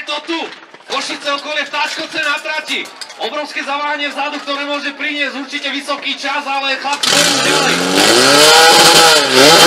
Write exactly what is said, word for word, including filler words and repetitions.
to tu. Košice okolie Vtáčkovce na trati. Obrovské zaváhanie vzadu, ktoré môže priniesť určite vysoký čas, ale chlapci bojujú ďalej.